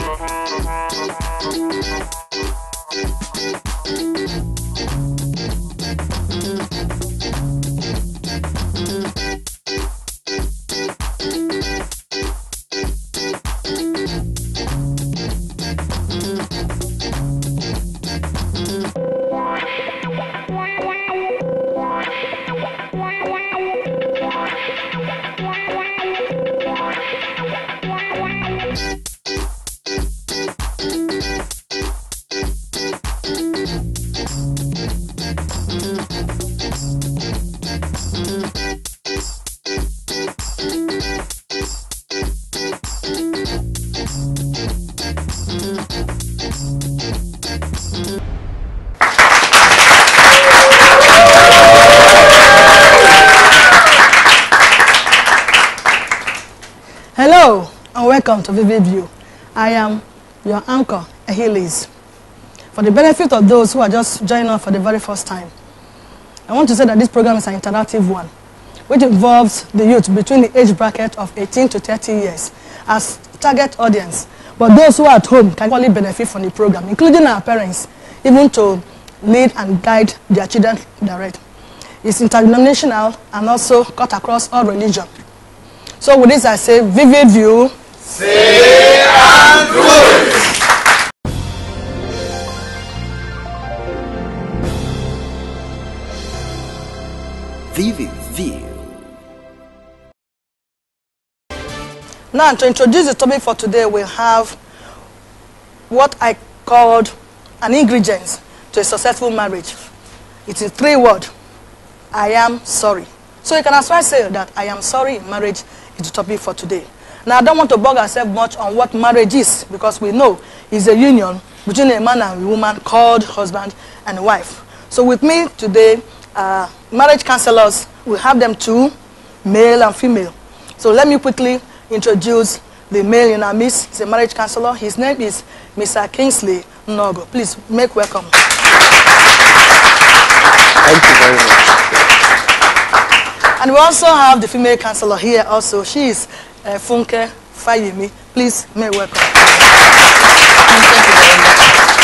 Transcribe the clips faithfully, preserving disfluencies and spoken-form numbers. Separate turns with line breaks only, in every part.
Hello and welcome to Vivid View. I am your anchor, EHILIZ. For the benefit of those who are just joining us for the very first time, I want to say that this program is an interactive one, which involves the youth between the age bracket of eighteen to thirty years as target audience. But those who are at home can equally benefit from the program, including our parents, even to lead and guide their children direct. It's interdenominational and also cut across all religion. So with this I say, Vivid View.
Say and do it.
Vivid View.
Now to introduce the topic for today, we have what I called an ingredient to a successful marriage. It's in three words. I am sorry. So you can as well say that I am sorry in marriage is the topic for today. Now I don't want to bug ourselves much on what marriage is, because we know it's a union between a man and a woman called husband and wife. So with me today, uh, marriage counselors, we have them two, male and female. So let me quickly introduce the male in our midst. He's a marriage counselor. His name is Mister Kingsley Nogo. Please make welcome.
Thank you very much.
And we also have the female counselor here also. She is uh, Funke Fayemi. Please make welcome. Thank you very much.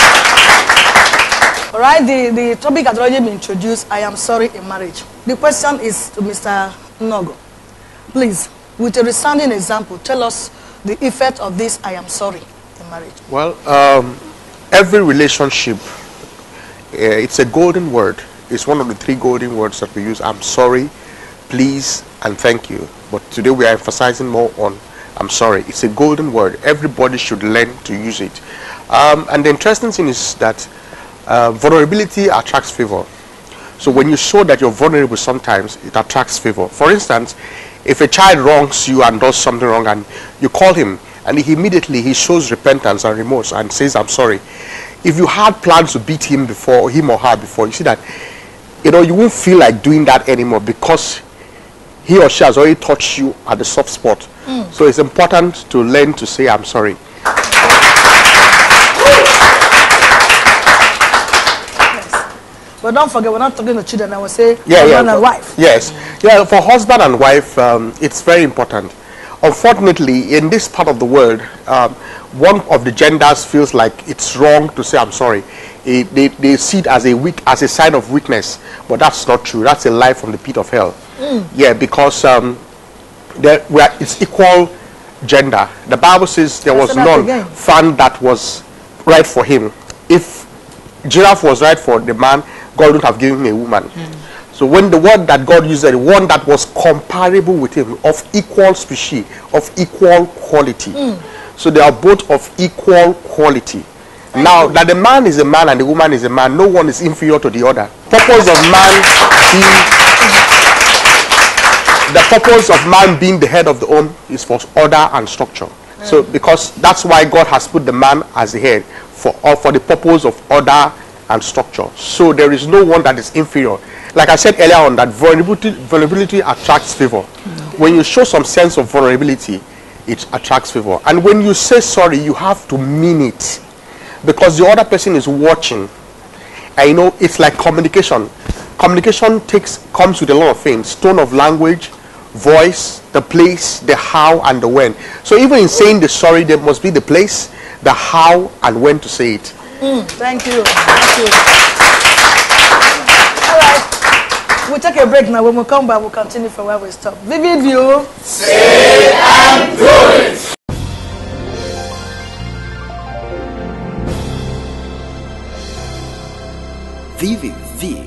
All right, the, the topic has already been introduced. I am sorry in marriage. The question is to Mister Nogo. Please, with a resounding example, tell us the effect of this I am sorry in marriage.
Well, um, every relationship, uh, it's a golden word. It's one of the three golden words that we use. I'm sorry, please, and thank you. But today we are emphasizing more on I'm sorry. It's a golden word. Everybody should learn to use it. Um, and the interesting thing is that uh, vulnerability attracts favor. So when you show that you're vulnerable sometimes, it attracts favor. For instance, if a child wrongs you and does something wrong and you call him and he immediately he shows repentance and remorse and says, I'm sorry. If you had plans to beat him before, him or her before, you see that, you know, you won't feel like doing that anymore because he or she has already touched you at the soft spot. Mm. So it's important to learn to say, I'm sorry.
But don't forget, we're not talking to children. I will say
yeah,
husband
yeah,
and wife.
Yes. Yeah, for husband and wife, um, it's very important. Unfortunately, in this part of the world, um, one of the genders feels like it's wrong to say I'm sorry. It, they, they see it as a weak, as a sign of weakness. But that's not true. That's a lie from the pit of hell. Mm. Yeah, because um, there, we are, it's equal gender. The Bible says there was none found that was right for him. If giraffe was right for the man, God would have given him a woman. Mm. So when the word that God used, the one that was comparable with him, of equal species, of equal quality. Mm. So they are both of equal quality. Thank now you. That the man is a man and the woman is a man, no one is inferior to the other. Purpose of man being, the purpose of man being the head of the home is for order and structure. Mm. So because that's why God has put the man as the head, for, or for the purpose of order and structure. So there is no one that is inferior. Like I said earlier on, that vulnerability, vulnerability attracts favor. Mm. When you show some sense of vulnerability, it attracts favor. And when you say sorry, you have to mean it, because the other person is watching. And you know, it's like communication. Communication takes comes with a lot of things: tone of language, voice, the place, the how, and the when. So even in saying the sorry, there must be the place, the how and when to say it.
Mm, thank you. Thank you. All right. We'll take a break now. When we come back, we'll continue from where we stop. Vivid View.
Say and do it.
Vivid View.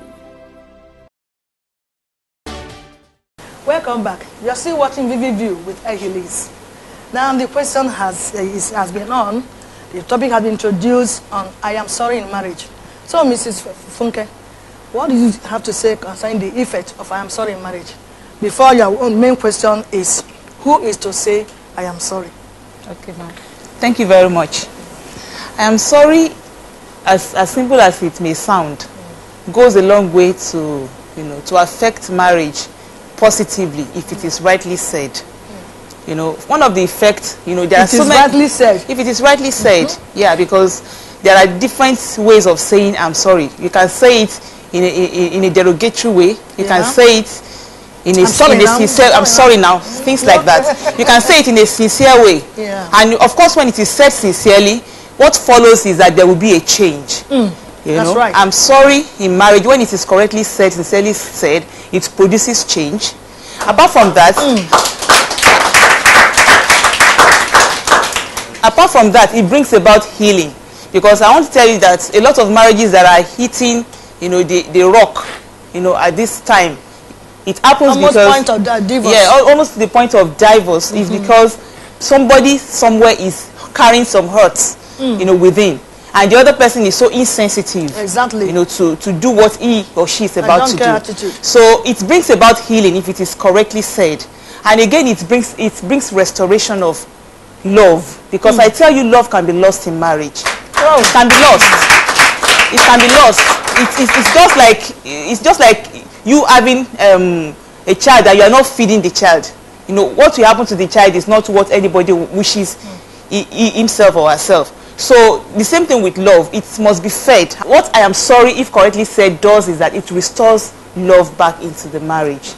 Welcome back. You're still watching Vivid View with EHILIZ. Now the question has, uh, is, has been on, the topic has been introduced on I am sorry in marriage. So Missus Funke, what do you have to say concerning the effect of I am sorry in marriage? Before your own main question is, who is to say I am sorry?
Okay, ma'am. Thank you very much. I am sorry, as, as simple as it may sound, mm. goes a long way to, you know, to affect marriage positively if it is rightly said. Mm. You know, one of the effects, you know, there
it
are so
is
many.
rightly said.
If it is rightly said,
mm-hmm.
yeah, because there are different ways of saying I'm sorry. You can say it in a, in a derogatory way. You yeah. can say it in a,
I'm sorry
in a
now.
sincere, I'm sorry now, things like that. You can say it in a sincere way.
Yeah.
And of course, when it is said sincerely, what follows is that there will be a change.
Mm.
You
That's
know?
right.
I'm sorry in marriage, when it is correctly said, sincerely said, it produces change. Apart from that, mm. apart from that, it brings about healing. Because I want to tell you that a lot of marriages that are hitting, you know, the, the rock, you know, at this time, it happens
almost
because
point of divorce.
Yeah, almost to the point of divorce mm-hmm. is because somebody somewhere is carrying some hurts, mm. you know, within, and the other person is so insensitive,
exactly,
you know, to to do what he or she is about to do.
Attitude.
So it brings about healing if it is correctly said, and again, it brings it brings restoration of love, because mm. I tell you, love can be lost in marriage.
Oh.
It can be lost. It can be lost. It, it, it's just like it's just like you having um, a child that you are not feeding the child. You know, what will happen to the child is not what anybody wishes mm. he, he, himself or herself. So the same thing with love. It must be fed. What I am sorry, if correctly said, does is that it restores love back into the marriage.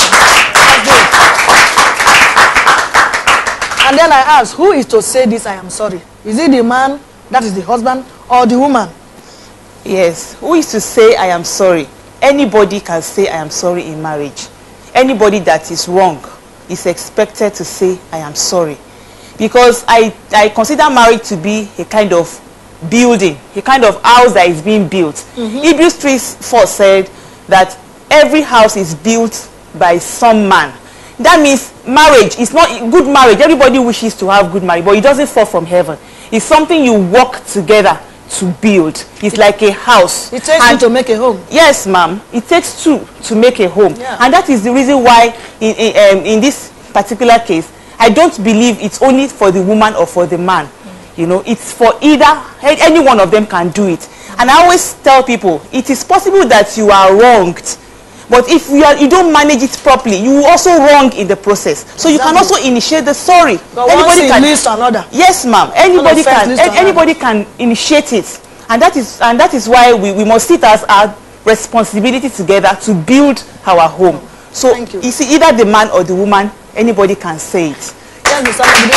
And then I ask, who is to say this I am sorry? Is it the man, that is the husband, or the woman?
Yes. Who is to say I am sorry? Anybody can say I am sorry in marriage. Anybody that is wrong is expected to say I am sorry. Because I, I consider marriage to be a kind of building, a kind of house that is being built. Mm-hmm. Hebrews three four said that every house is built by some man. That means marriage is not good marriage. Everybody wishes to have good marriage, but it doesn't fall from heaven. It's something you work together to build. It's it, like a house.
It takes
and
two to make a home.
Yes, ma'am. It takes two to make a home.
Yeah. And
that is the reason why in, in, um, in this particular case, I don't believe it's only for the woman or for the man. Mm. You know, it's for either, any one of them can do it. Mm. And I always tell people, it is possible that you are wronged. But if you, are, you don't manage it properly, you will also wrong in the process. So exactly. you can also initiate the sorry.
But
anybody
one
can
leads to another.
Yes, ma'am. Anybody can. An, anybody can initiate it, and that is and that is why we, we must sit as our responsibility together to build our home. So
Thank you.
you see, either the man or the woman, anybody can say it.
Yes, Mister Somebody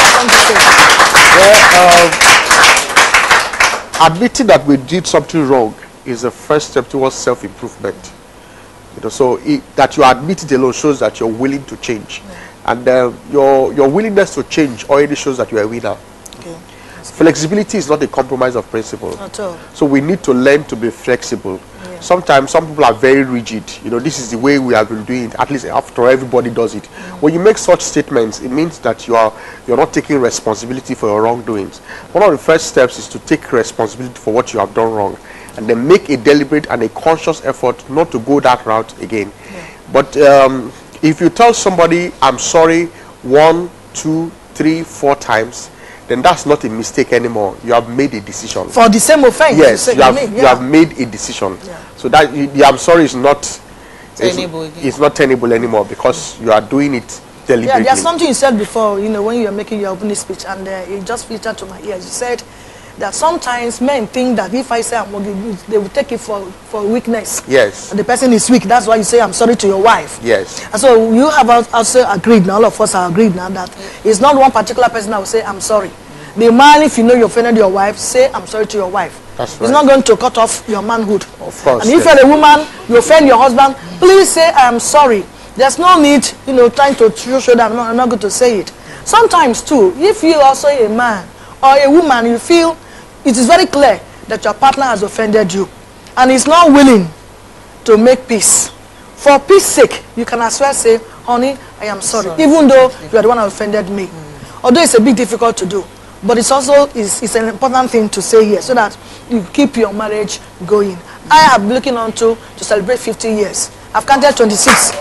Well, uh, admitting that we did something wrong is the first step towards self-improvement. You know, so it, that you admit it alone shows that you're willing to change, yeah. and uh, your your willingness to change already shows that you're a winner.
Okay.
Flexibility is not a compromise of principle.
At all.
So we need to learn to be flexible. Yeah. Sometimes some people are very rigid. You know, this is the way we have been doing it. At least after everybody does it. Mm. When you make such statements, it means that you are you're not taking responsibility for your wrongdoings. One of the first steps is to take responsibility for what you have done wrong, and then make a deliberate and a conscious effort not to go that route again. Yeah. But um, if you tell somebody, I'm sorry, one, two, three, four times, then that's not a mistake anymore. You have made a decision.
For the same offense?
Yes, you, you, have,
mean, yeah.
you have made a decision. Yeah. So that you, the I'm sorry is not tenable, it's, it's not tenable anymore, because you are doing it deliberately.
Yeah, there's something you said before, you know, when you were making your opening speech, and uh, it just filtered to my ears. You said that sometimes men think that if I say I'm working, they will take it for, for weakness.
Yes.
And the person is weak. That's why you say I'm sorry to your wife.
Yes.
And so you have also agreed, now all of us are agreed now, that it's not one particular person that will say I'm sorry. The man, if you know you offended your wife, say, I'm sorry to your wife.
That's right.
It's not going to cut off your manhood.
Of course.
And if
yes.
you're a woman, you offend your husband, please say, I am sorry. There's no need, you know, trying to show that I'm not, I'm not going to say it. Sometimes, too, if you also a man or a woman, you feel it is very clear that your partner has offended you and is not willing to make peace. For peace sake, you can as well say, honey, I am sorry, sorry. even though you are the one who offended me. Mm. Although it's a bit difficult to do, but it's also is it's an important thing to say here so that you keep your marriage going. I have been looking on to to celebrate fifty years. I've counted twenty-six.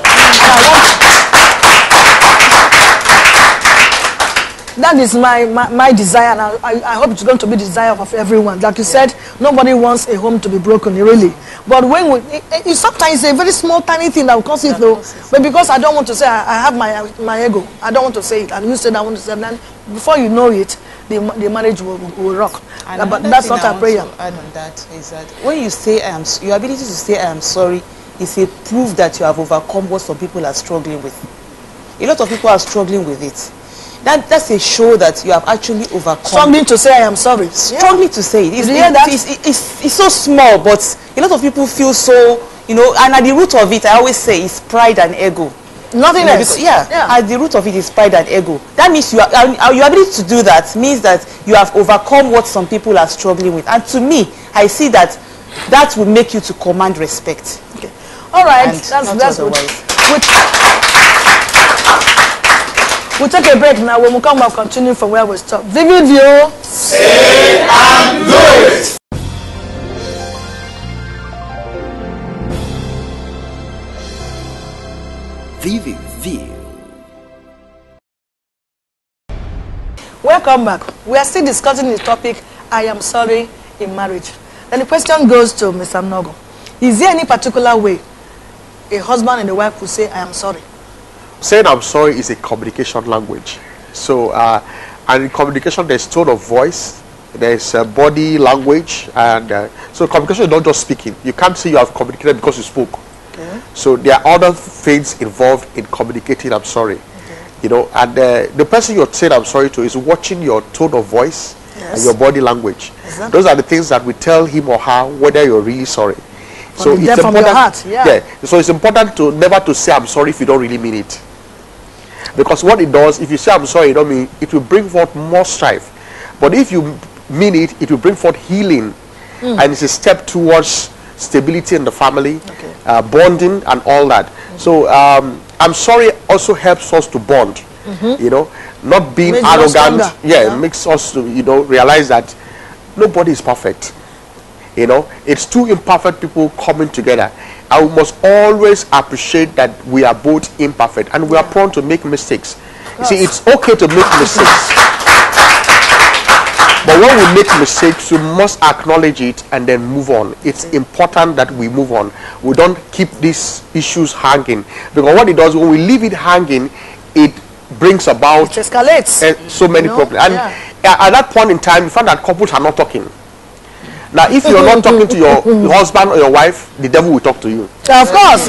That is my, my, my desire, and I, I hope it's going to be the desire of everyone. Like you yeah. said, nobody wants a home to be broken, really. But when we, it, it, sometimes it's a very small, tiny thing that will cause it, though. But because I don't want to say, I, I have my my ego, I don't want to say it. And you said I want to say it, then before you know it, the, the marriage will, will rock. Uh, but that's not our prayer.
Add on that is that when you say I am, your ability to say I am sorry is a proof that you have overcome what some people are struggling with. A lot of people are struggling with it. That, that's a show that you have actually overcome.
Struggling to say I am sorry.
Struggling yeah. to say it. It's,
Did you hear that?
It's, it's, it's, it's so small, but a lot of people feel so, you know, and at the root of it, I always say, is pride and ego.
Nothing
you know,
else.
Because, yeah,
yeah,
at the root of it is pride and ego. That means you are, uh, your ability to do that means that you have overcome what some people are struggling with. And to me, I see that that will make you to command respect.
Okay. All right.
And
that's that's good. Which, we'll take a break now. When we come back, continue from where we stop. Vivid View.
Say and do it.
Vivid View.
Welcome back. We are still discussing the topic, I am sorry in marriage. Then the question goes to Mister Mnogo. Is there any particular way a husband and a wife will say, I am sorry?
Saying I'm sorry is a communication language. So, uh, and in communication, there's tone of voice, there's uh, body language, and uh, so communication is not just speaking. You can't say you have communicated because you spoke. Okay. So there are other things involved in communicating I'm sorry. Okay. You know, and uh, the person you're saying I'm sorry to is watching your tone of voice yes. and your body language. Exactly. Those are the things that will tell him or her whether you're really sorry.
From
so
the
it's
from
important.
Your heart, yeah.
yeah. So it's important to never to say I'm sorry if you don't really mean it. Because what it does, if you say I'm sorry, you don't mean it, will bring forth more strife. But if you mean it, it will bring forth healing, mm. and it's a step towards stability in the family, okay. uh, bonding, and all that. Mm-hmm. So um, I'm sorry also helps us to bond. Mm-hmm. You know, not being makes arrogant. Yeah, yeah, makes us to you know realize that nobody is perfect. You know, it's two imperfect people coming together. I must always appreciate that we are both imperfect and we yeah. are prone to make mistakes. Yes. You see, it's okay to make mistakes. But when we make mistakes, we must acknowledge it and then move on. It's important that we move on. We don't keep these issues hanging. Because what it does, when we leave it hanging, it brings about
it escalates.
Uh, so many you know? problems. And yeah. at that point in time, you find that couples are not talking. Now, if you're not talking to your husband or your wife, the devil will talk to you.
Of course.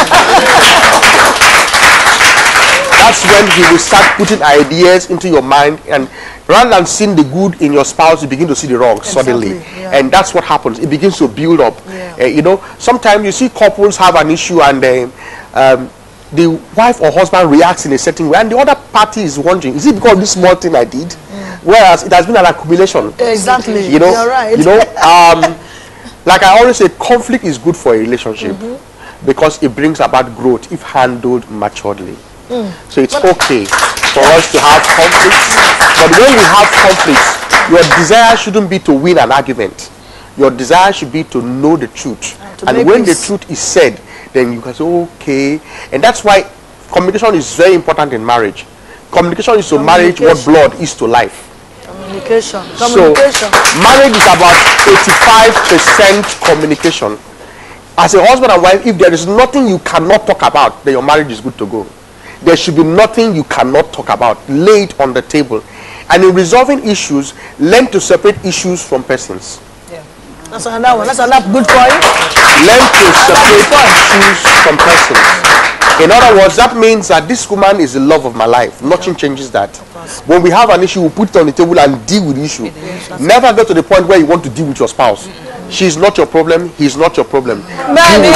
That's when he will start putting ideas into your mind, and rather than seeing the good in your spouse, you begin to see the wrong exactly, suddenly. Yeah. And that's what happens. It begins to build up. Yeah. Uh, you know, sometimes you see couples have an issue and uh, um, the wife or husband reacts in a certain way, and the other party is wondering, is it because of this small thing I did? Mm. Whereas it has been an accumulation.
Exactly.
You know,
you're right.
You know, um, like I always say, conflict is good for a relationship mm-hmm. because it brings about growth if handled maturely. Mm. So it's but okay for us to have conflicts, but when we have conflicts, your desire shouldn't be to win an argument. Your desire should be to know the truth, and, and when peace. the truth is said, then you can say okay. And that's why communication is very important in marriage. Communication is to marriage what blood is to life.
Communication. Communication.
So marriage is about eighty-five percent communication. As a husband and wife, if there is nothing you cannot talk about, then your marriage is good to go. There should be nothing you cannot talk about. Lay it on the table. And in resolving issues, learn to separate issues from persons.
Yeah. That's another one. That's another good point.
Learn to separate issues from persons. In other words, that means that this woman is the love of my life. Nothing changes that. When we have an issue, we put it on the table and deal with the issue. Never get to the point where you want to deal with your spouse. She's not your problem. He's not your problem.
Man, that's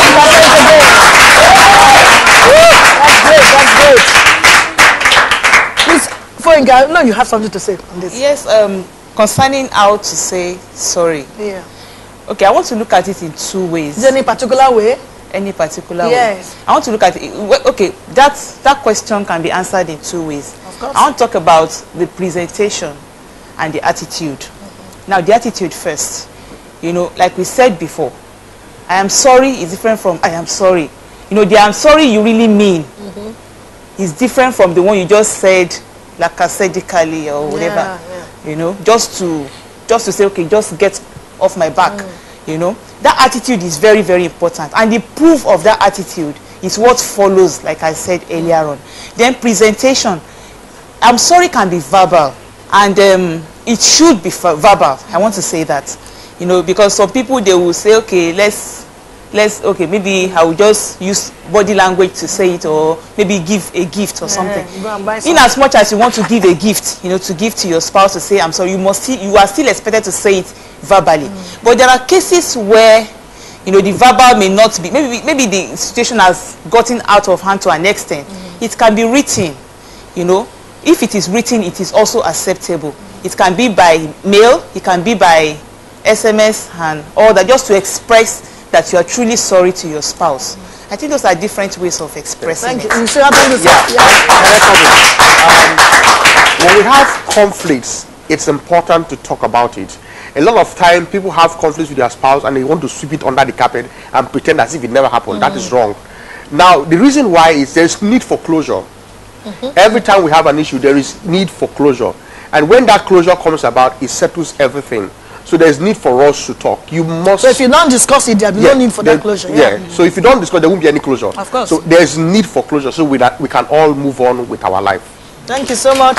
great. That's great. Please, Foyinka, no, you have something to say on this.
Yes, um, concerning how to say sorry.
Yeah.
Okay, I want to look at it in two ways.
Is there any particular way?
Any particular
yes.
way? I want to look at it. Okay, that that question can be answered in two ways.
Of course.
I want to talk about the presentation and the attitude. Mm-hmm. Now, the attitude first. You know, like we said before, I am sorry is different from I am sorry. You know, the I'm sorry you really mean mm-hmm. is different from the one you just said lackadaisically or whatever.
Yeah, yeah.
You know, just to just to say, okay, just get off my back. Mm. You know, that attitude is very, very important, and the proof of that attitude is what follows, like I said earlier on. Then presentation. I'm sorry can be verbal, and um, it should be verbal. I want to say that, you know, because some people, they will say, okay, let's let's okay, maybe I will just use body language to say it, or maybe give a gift or yeah, something. Go and buy something. In as much as you want to give a gift, you know, to give to your spouse to say I'm sorry, you must still, you are still expected to say it verbally. Mm. But there are cases where, you know, the verbal may not be, maybe maybe the situation has gotten out of hand to an extent. Mm. It can be written, you know. If it is written, it is also acceptable. Mm. It can be by mail, it can be by S M S and all that, just to express that you are truly sorry to your spouse. Mm. I think those are different ways of expressing
Thank
it.
you. You should have done this.
Yeah.
Yeah.
Um, when we have conflicts, it's important to talk about it. A lot of time, people have conflicts with their spouse and they want to sweep it under the carpet and pretend as if it never happened. Mm. That is wrong. Now, the reason why is there's need for closure. Mm-hmm. Every time we have an issue, there is need for closure. And when that closure comes about, it settles everything. So there's need for us to talk. You must.
So if you don't discuss it, there's
yeah,
no need for
there,
that closure.
Yeah.
Yeah.
Mm-hmm. So if you don't discuss, there won't be any closure.
Of course.
So there's need for closure, so we that we can all move on with our life.
Thank you so much.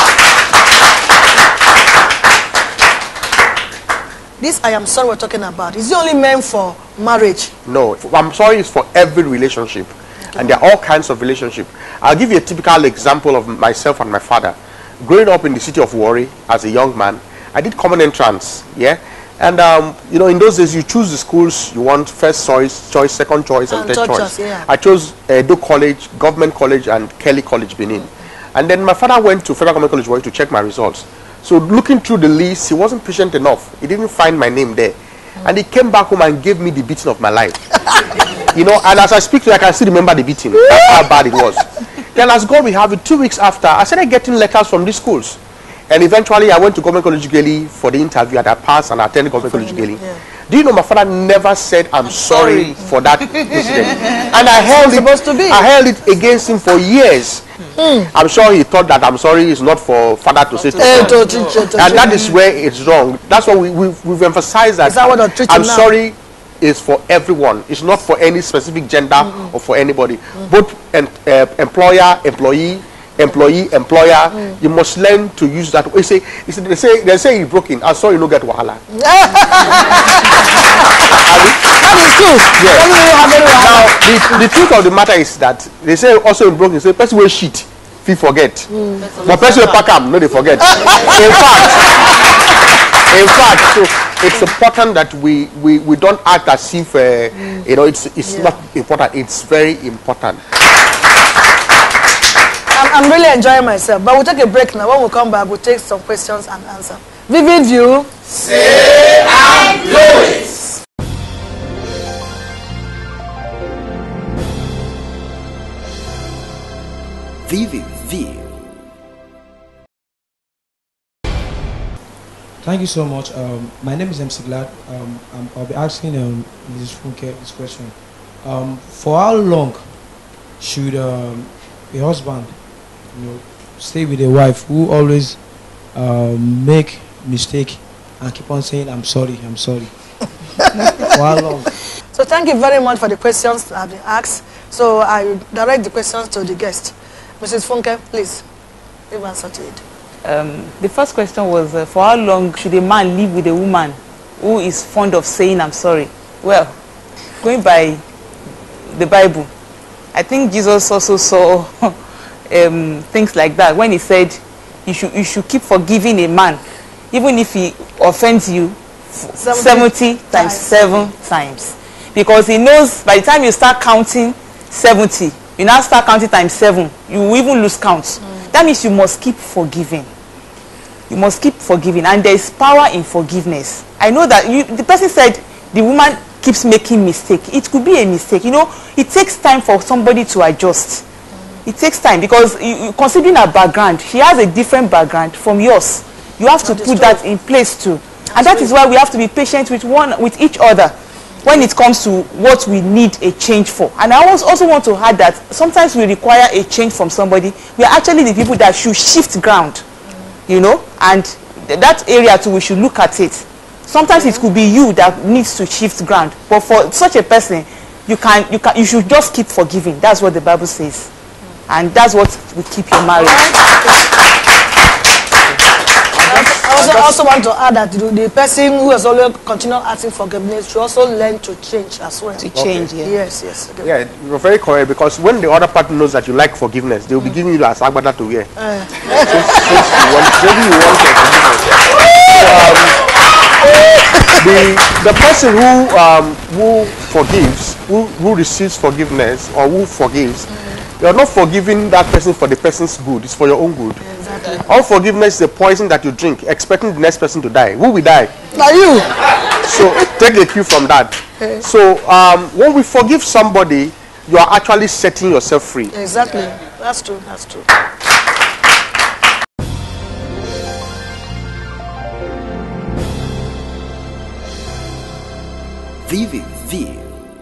This I am sorry we're talking about, is it only meant for marriage?
No, I'm sorry is for every relationship. Okay. And there are all kinds of relationships. I'll give you a typical example of myself and my father. Growing up in the city of Warri as a young man, I did common entrance, yeah? And, um, you know, in those days, you choose the schools you want, first choice, choice, second choice, and, and third choice. Yeah. I chose Edo College, Government College, and Kelly College, Benin. Mm-hmm. And then my father went to Federal Government College Warri to check my results. So looking through the list, he wasn't patient enough. He didn't find my name there. Mm. And he came back home and gave me the beating of my life. You know, and as I speak to you, I can still remember the beating. That's how bad it was. Then as God we have it, two weeks after, I started getting letters from these schools. And eventually I went to Government College Geli for the interview, and I passed and I attended Government College Geli. Yeah. Do you know my father never said I'm, I'm sorry, sorry for that incident? And I held, it, to be. I held it against him for years. Mm. I'm sure he thought that I'm sorry is not for father to not say to son. To, to, to, and that is where it's wrong. That's why we, we've, we've emphasized that, that I'm now? sorry is for everyone. It's not for any specific gender mm-hmm. or for anybody. Mm-hmm. Both en, uh, employer, employee, employee, employer, mm. you must learn to use that. They say, they say, they say it's broken. I'm sorry, you don't get wahala.
That is true.
Yeah. Now, the, the truth of the matter is that they say also in broken, say person will shit, if you forget. Mm. But person will pack them, no, they forget. in fact, in fact, so it's important that we we, we don't act as if uh, mm. you know it's it's yeah. not important. It's very important.
I'm, I'm really enjoying myself, but we'll take a break now. When we come back, we'll take some questions and answer. Vivid View.
Say and do it.
Vivid View.
Thank you so much. Um, my name is M C Glad. Um, um, I'll be asking um, Missus Funke this question. Um, for how long should um, a husband, you know, stay with a wife who always um, make mistake and keep on saying I'm sorry, I'm sorry? For how long?
So thank you very much for the questions that have been asked. So I direct the questions to the guest. Missus Funke, please give answer to it.
Um, the first question was, uh, for how long should a man live with a woman who is fond of saying I'm sorry? Well, going by the Bible, I think Jesus also saw um, things like that when he said you should, you should keep forgiving a man even if he offends you seventy times seven times, because he knows by the time you start counting seventy, you now start counting times seven, you will even lose count. Mm. That means you must keep forgiving. You must keep forgiving, and there is power in forgiveness. I know that you, the person said the woman keeps making mistake. It could be a mistake. You know, it takes time for somebody to adjust. Mm. It takes time because you, you, considering her background, she has a different background from yours. You have to put that in place too. And that is why we have to be patient with one, with each other when it comes to what we need a change for. And I also want to add that sometimes we require a change from somebody. We are actually the people that should shift ground, you know, and that area too, we should look at it. Sometimes it could be you that needs to shift ground, but for such a person, you can, you can, you should just keep forgiving. That's what the Bible says, and that's what will keep your marriage.
I also, also want to add that the, the person who has always continued asking forgiveness should also learn to change as well.
To change,
okay.
yeah.
Yes, yes. Okay.
Yeah, you're very correct, because when the other partner knows that you like forgiveness, they will mm. be giving you as agbada to wear. Uh. since, since you want, maybe you want forgiveness. Um, the the person who um, who forgives, who who receives forgiveness or who forgives, mm. you're not forgiving that person for the person's good; it's for your own good.
Exactly.
All forgiveness is a poison that you drink, expecting the next person to die. Who will die?
Now you.
So take a cue from that. Okay. So um, when we forgive somebody, you are actually setting yourself free.
Exactly. That's true. That's true.
Vivid View.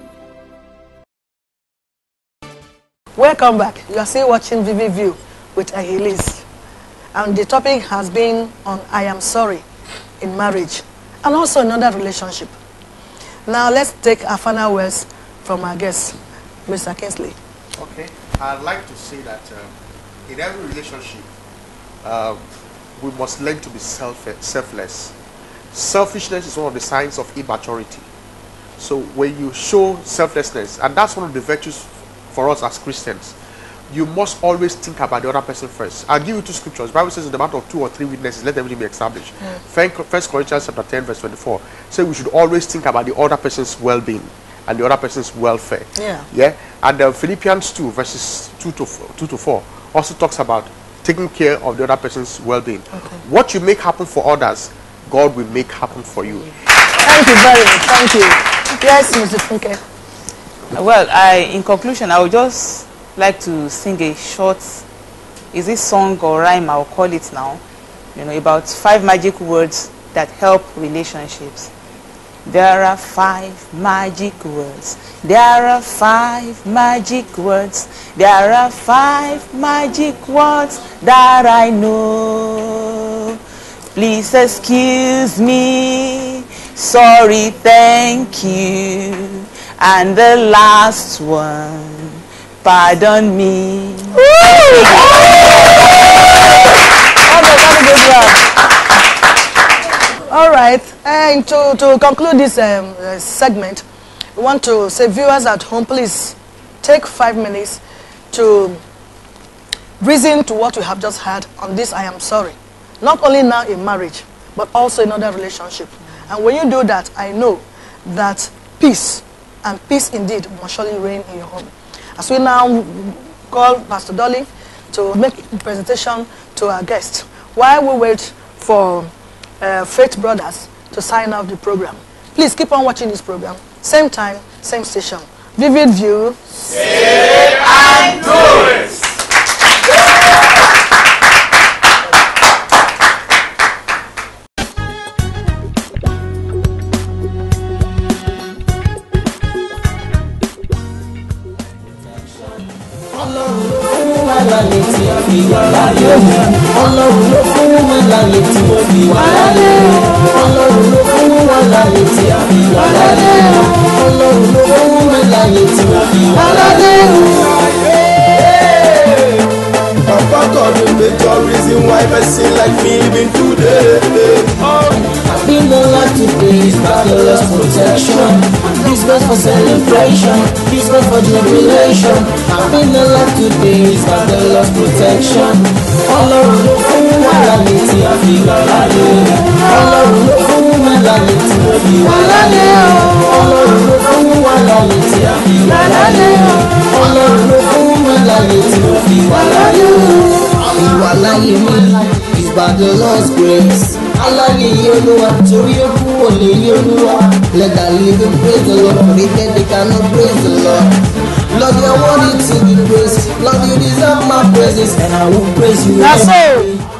Welcome back. You are still watching Vivid View with EHILIZ. And the topic has been on I am sorry in marriage and also another relationship. Now let's take our final words from our guest, Mister Kingsley.
Okay, I'd like to say that um, in every relationship, uh, we must learn to be self selfless. Selfishness is one of the signs of immaturity. So when you show selflessness, and that's one of the virtues for us as Christians, you must always think about the other person first. I'll give you two scriptures. The Bible says in the matter of two or three witnesses, let everything be established. Mm. First Corinthians chapter ten, verse twenty-four says we should always think about the other person's well-being and the other person's welfare. Yeah. Yeah. And uh, Philippians two, verses two to four also talks about taking care of the other person's well-being. Okay. What you make happen for others, God will make happen for you.
Thank you very much. Thank you. Yes, Mister Funke.
Well, I, in conclusion, I would just like to sing a short, is it song or rhyme, I'll call it now, you know, about five magic words that help relationships. There are five magic words. There are five magic words. There are five magic words that I know. Please excuse me. Sorry, thank you. And the last one, pardon me.
All right, and to, to conclude this um, uh, segment, we want to say, viewers at home, please take five minutes to reason to what we have just heard on this I am sorry. Not only now in marriage, but also in other relationship. And when you do that, I know that peace, and peace indeed, must surely reign in your home. As we now call Pastor Dolly to make a presentation to our guest, while we wait for uh, Faith Brothers to sign off the program. Please keep on watching this program. Same time, same station. Vivid View.
Say and do it.
Ọlọ́run ló fún wọn láyé tí wọ́n fi wà láyé. Ọlọ́run ló fún wọn láyé tí wọ́n fi wà láyé. Ọlọ́run ló fún wọn láyé tí wọ́n fi wà láyé. Papa God the major reason why person like me living today. I've been the life to face, battleless protection. This was for celebration, this call for jubilation. Having a life today is by the Lord's protection. Ọlọ́run ló fún wa láyé tí a fi wà láyé. Ọlọ́run ló fún wa láyé tí a fi wà láyé. Ọlọ́run ló fún wa láyé tí a fi wà láyé. Ọlọ́run ló fún wa láyé tí a fi wà láyé. Ìwà láyé mi is by the Lord's grace. Aláyé Olúwa torí ó kú òlè Olúwa. Let that living praise the Lord, for the dead they cannot praise the Lord. Lord, you are worthy to be praised. Lord, you deserve my praises, and I will praise you.
That's all.